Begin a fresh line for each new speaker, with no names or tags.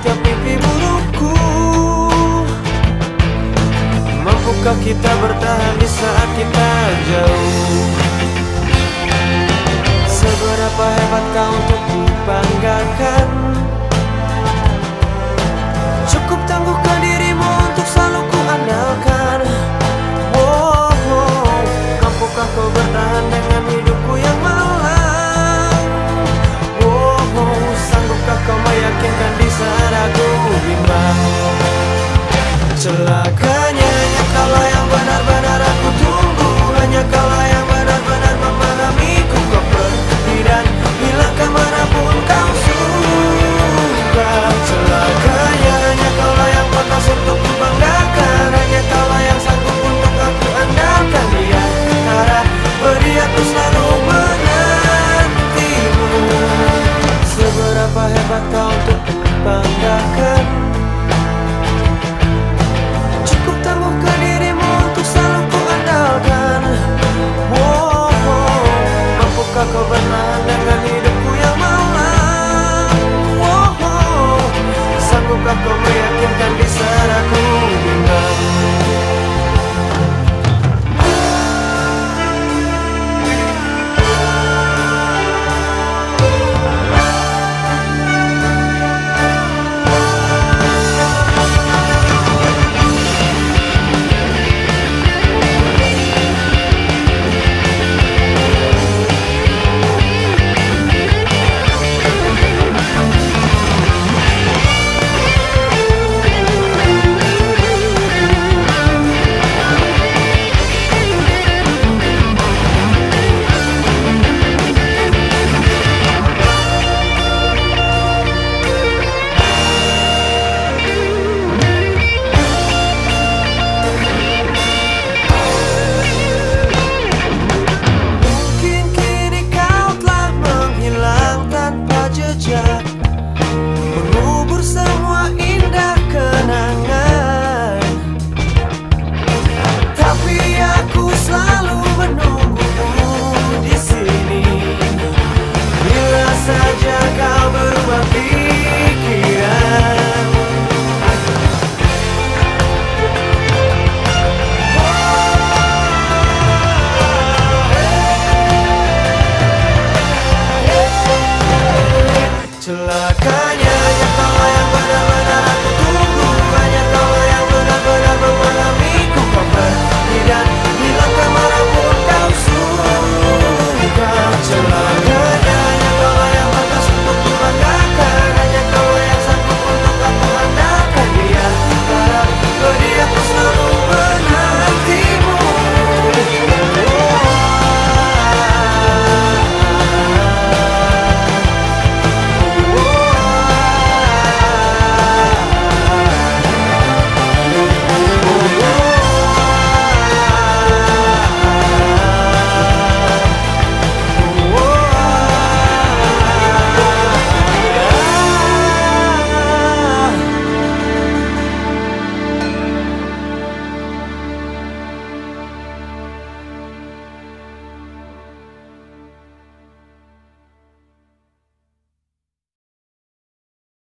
setiap mimpi burukku. Mampukah kita bertahan di saat kita jauh? Seberapa hebat kau untuk kubanggakan? Cukup tangguhkan dirimu untuk selalu ku andalkan. Mampukah kau bertahan dengan hidupku yang malang? Sanggupkah kau meyakinkan di saat aku bimbang? Celakanya hanya kaulah yang benar-benar aku tunggu. Hanya kaulah yang benar-benar memahamiku. Kau pergi dan hilang kemanapun kau suka. Celakanya hanya kaulah yang pantas untuk kubanggakan. Hanya kaulah yang sanggup untuk aku andalkan. Di antara beri aku selalu menantimu. Seberapa hebat kau untuk kubanggakan? Cukup tangguhkan dirimu untuk selalu ku andalkan. Mampukah kau bertahan dengan hidupku yang malang? Sanggupkah kau meyakinkan di saat aku bimbang? Mengubur semua indah kenangan, tapi aku selalu menunggumu di sini. Bila saja kau berubah pikiran, celakanya yang